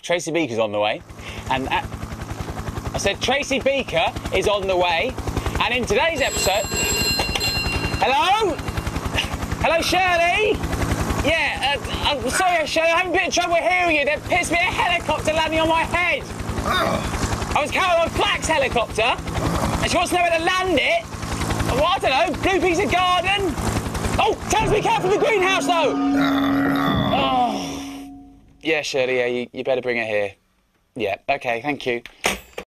Tracy Beaker's on the way. And I said Tracy Beaker is on the way. And in today's episode... Hello? Hello, Shirley? Yeah, I'm sorry, Shirley, I'm having a bit of trouble hearing you. There appears to be a helicopter landing on my head. I was counting on Flack's helicopter, and she wants to know where to land it. Well, I don't know, blue piece of garden. Oh, tell us to be careful of the greenhouse, though. Oh. Yeah, Shirley, yeah, you better bring her here. Yeah, OK, thank you.